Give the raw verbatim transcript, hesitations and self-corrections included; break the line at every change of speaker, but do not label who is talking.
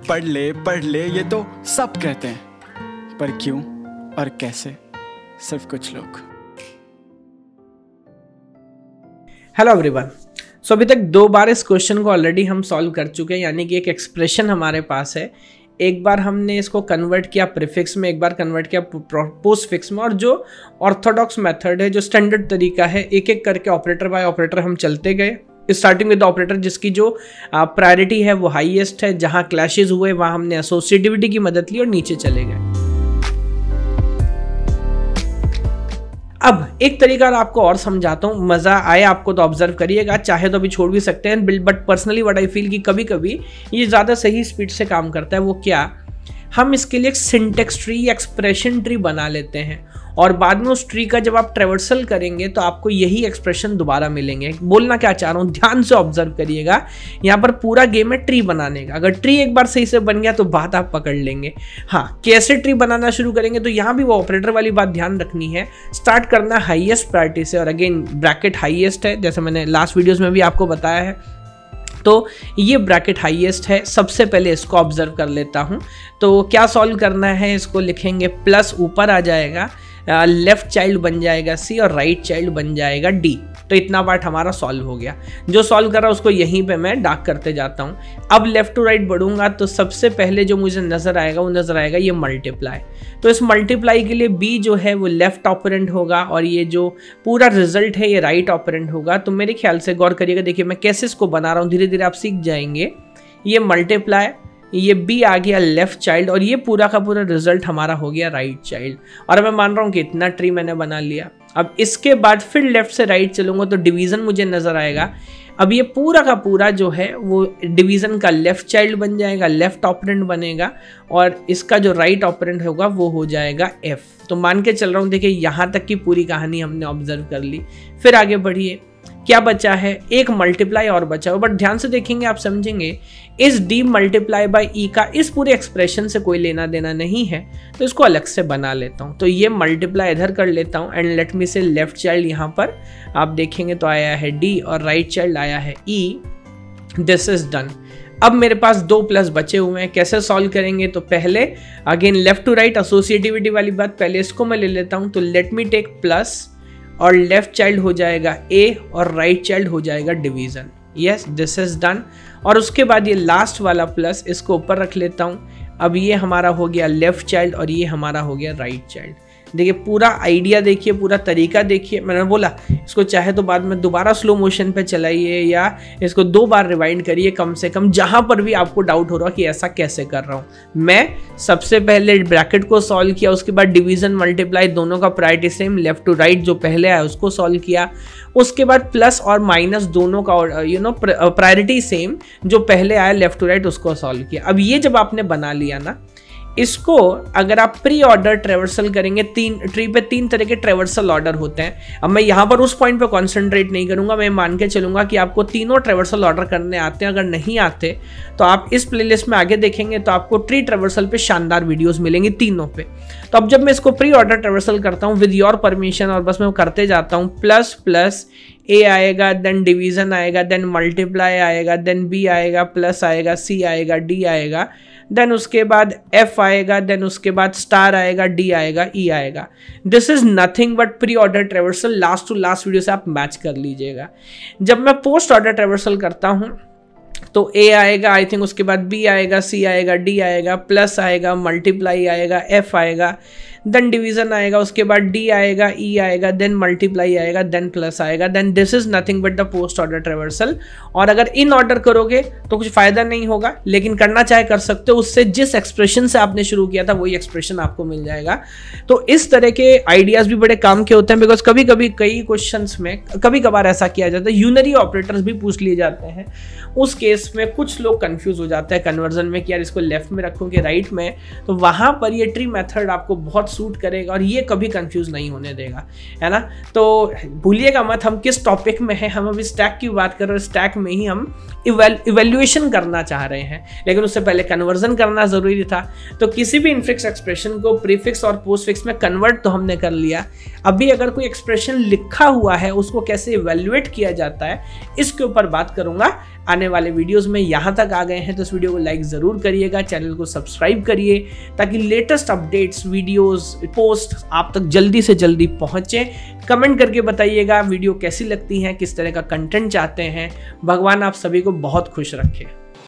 पढ़ ले पढ़ ले ये तो सब कहते हैं, पर क्यों और कैसे सिर्फ कुछ लोग।
Hello everyone. सो अभी तक दो बार इस क्वेश्चन को ऑलरेडी हम सॉल्व कर चुके हैं, यानी कि एक एक्सप्रेशन हमारे पास है, एक बार हमने इसको कन्वर्ट किया प्रीफिक्स में, एक बार कन्वर्ट किया पोस्टफिक्स में, और जो ऑर्थोडॉक्स मेथड है, जो स्टैंडर्ड तरीका है, एक एक करके ऑपरेटर बाय ऑपरेटर हम चलते गए। स्टार्टिंग विद ऑपरेटर जिसकी जो प्रायोरिटी है वो हाईएस्ट है, जहां क्लैशेस हुए वहां हमने एसोसिएटिविटी की मदद ली और नीचे चले गए। अब एक तरीका आपको और समझाता हूँ, मजा आए आपको तो ऑब्जर्व करिएगा, चाहे तो अभी छोड़ भी सकते हैं, but personally what I feel कि कभी कभी ये ज़्यादा सही स्पीड से काम करता है। वो क्या, हम इसके लिए एक सिंटेक्स ट्री या एक्सप्रेशन ट्री बना लेते हैं और बाद में उस ट्री का जब आप ट्रेवर्सल करेंगे तो आपको यही एक्सप्रेशन दोबारा मिलेंगे। बोलना क्या चाह रहा हूँ, ध्यान से ऑब्जर्व करिएगा। यहाँ पर पूरा गेम है ट्री बनाने का। अगर ट्री एक बार सही से बन गया तो बात आप पकड़ लेंगे। हाँ, कैसे ट्री बनाना शुरू करेंगे तो यहाँ भी वो ऑपरेटर वाली बात ध्यान रखनी है। स्टार्ट करना हाईएस्ट प्रायोरिटी से, और अगेन ब्रैकेट हाईएस्ट है, जैसे मैंने लास्ट वीडियोज में भी आपको बताया है। तो ये ब्रैकेट हाईएस्ट है। सबसे पहले इसको ऑब्जर्व कर लेता हूँ। तो क्या सॉल्व करना है, इसको लिखेंगे प्लस, ऊपर आ जाएगा लेफ्ट चाइल्ड बन जाएगा सी और राइट चाइल्ड बन जाएगा डी। तो इतना पार्ट हमारा सॉल्व हो गया। जो सॉल्व कर रहा है उसको यहीं पे मैं डार्क करते जाता हूँ। अब लेफ्ट टू राइट बढ़ूंगा तो सबसे पहले जो मुझे नजर आएगा वो नजर आएगा ये मल्टीप्लाई। तो इस मल्टीप्लाई के लिए बी जो है वो लेफ्ट ऑपरेंड होगा और ये जो पूरा रिजल्ट है ये राइट ऑपरेंड होगा। तो मेरे ख्याल से गौर करिएगा, देखिए मैं कैसे इसको बना रहा हूँ, धीरे धीरे आप सीख जाएंगे। ये मल्टीप्लाई, ये बी आ गया लेफ्ट चाइल्ड और ये पूरा का पूरा रिजल्ट हमारा हो गया राइट चाइल्ड। और अब मैं मान रहा हूँ कि इतना ट्री मैंने बना लिया। अब इसके बाद फिर लेफ्ट से राइट चलूंगा तो डिवीजन मुझे नजर आएगा। अब ये पूरा का पूरा जो है वो डिवीजन का लेफ्ट चाइल्ड बन जाएगा, लेफ्ट ऑपरेंड बनेगा, और इसका जो राइट ऑपरेंड होगा वो हो जाएगा एफ। तो मान के चल रहा हूँ, देखिए यहाँ तक की पूरी कहानी हमने ऑब्जर्व कर ली। फिर आगे बढ़िए, क्या बचा है, एक मल्टीप्लाई और बचा हो, बट ध्यान से देखेंगे आप समझेंगे इस डी मल्टीप्लाई बाई ई का इस पूरे एक्सप्रेशन से कोई लेना देना नहीं है, तो इसको अलग से बना लेता हूं। तो ये मल्टीप्लाई इधर कर लेता हूं एंड लेट मी से लेफ्ट चाइल्ड यहां पर आप देखेंगे तो आया है डी और राइट चाइल्ड आया है ई। This is done. अब मेरे पास दो प्लस बचे हुए हैं, कैसे सॉल्व करेंगे, तो पहले again left to right associativity वाली बात, पहले इसको मैं ले लेता हूं। तो लेट मी टेक प्लस और लेफ्ट चाइल्ड हो जाएगा ए और राइट चाइल्ड हो जाएगा division. Yes, this is done. और उसके बाद ये लास्ट वाला प्लस इसको ऊपर रख लेता हूँ। अब ये हमारा हो गया लेफ्ट चाइल्ड और ये हमारा हो गया राइट चाइल्ड। देखिए पूरा आइडिया देखिए, पूरा तरीका देखिए। मैंने बोला इसको चाहे तो बाद में दोबारा स्लो मोशन पे चलाइए या इसको दो बार रिवाइंड करिए कम से कम, जहां पर भी आपको डाउट हो रहा कि ऐसा कैसे कर रहा हूं। मैं सबसे पहले ब्रैकेट को सॉल्व किया, उसके बाद डिवीजन मल्टीप्लाई दोनों का priority same, left to right जो पहले आया उसको सॉल्व किया, उसके बाद प्लस और माइनस दोनों का यू नो प्रायोरिटी सेम, जो पहले आया लेफ्ट टू राइट उसको सॉल्व किया। अब ये जब आपने बना लिया ना, इसको अगर आप प्री ऑर्डर ट्रेवर्सल करेंगे, तीन ट्री पे तीन तरह के ट्रेवर्सल ऑर्डर होते हैं। अब मैं यहाँ पर उस पॉइंट पे कॉन्सेंट्रेट नहीं करूंगा, मैं मान के चलूंगा कि आपको तीनों ट्रेवर्सल ऑर्डर करने आते हैं। अगर नहीं आते तो आप इस प्लेलिस्ट में आगे देखेंगे तो आपको ट्री ट्रेवर्सल पे शानदार वीडियोस मिलेंगी तीनों पे। तो अब जब मैं इसको प्री ऑर्डर ट्रेवर्सल करता हूँ विद योर परमिशन, और बस मैं करते जाता हूँ, प्लस प्लस ए आएगा, देन डिवीजन आएगा, देन मल्टीप्लाई आएगा, देन बी आएगा, प्लस आएगा, सी आएगा, डी आएगा, देन उसके बाद एफ आएगा, देन उसके बाद स्टार आएगा, डी आएगा, ई आएगा। This is nothing but pre order traversal. Last to last video से आप मैच कर लीजिएगा। जब मैं पोस्ट ऑर्डर ट्रेवर्सल करता हूं तो ए आएगा, आई थिंक उसके बाद बी आएगा, सी आएगा, डी आएगा, प्लस आएगा, मल्टीप्लाई आएगा, एफ आएगा, देन डिवीजन आएगा, उसके बाद डी आएगा, ई आएगा, देन मल्टीप्लाई आएगा, देन प्लस आएगा, then this is nothing but the post order traversal. और अगर इन ऑर्डर करोगे तो कुछ फायदा नहीं होगा, लेकिन करना चाहे कर सकते हो, उससे जिस एक्सप्रेशन से आपने शुरू किया था वही एक्सप्रेशन आपको मिल जाएगा। तो इस तरह के आइडियाज भी बड़े काम के होते हैं, बिकॉज कभी कभी कई क्वेश्चंस में कभी कभार ऐसा किया जाता है, यूनरी ऑपरेटर्स भी पूछ लिए जाते हैं। उस केस में कुछ लोग कंफ्यूज हो जाते हैं कन्वर्जन में कि यार इसको लेफ्ट में रखूं कि राइट में, तो वहां पर ये ट्री मेथड आपको बहुत सूट करेगा और ये कभी कंफ्यूज नहीं होने देगा, है ना। तो भूलिएगा मत हम किस टॉपिक में हैं। हम अभी स्टैक की बात कर रहे हैं, स्टैक में ही हम इवेल्युएशन करना चाह रहे हैं, लेकिन उससे पहले कन्वर्जन करना जरूरी था। तो किसी भी इनफिक्स एक्सप्रेशन को प्रीफिक्स और पोस्टफिक्स में कन्वर्ट तो हमने कर लिया। अभी अगर कोई एक्सप्रेशन लिखा हुआ है उसको कैसे इवेल्युएट किया जाता है इसके ऊपर बात करूंगा आने वाले वीडियोस में यहाँ तक आ गए हैं तो इस वीडियो को लाइक ज़रूर करिएगा, चैनल को सब्सक्राइब करिए ताकि लेटेस्ट अपडेट्स, वीडियोस, पोस्ट आप तक जल्दी से जल्दी पहुँचे। कमेंट करके बताइएगा वीडियो कैसी लगती हैं, किस तरह का कंटेंट चाहते हैं। भगवान आप सभी को बहुत खुश रखे।